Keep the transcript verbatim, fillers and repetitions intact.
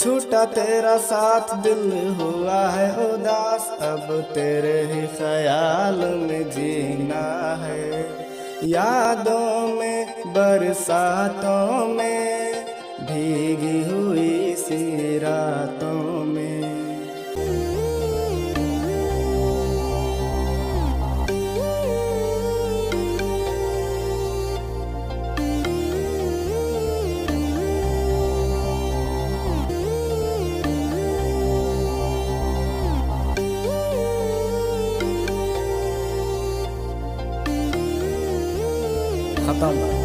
छूटा तेरा साथ दिल हुआ है उदास, अब तेरे ही ख्याल में जीना है। यादों में बरसातों में भीगी हुई सी रातों में। खत्म।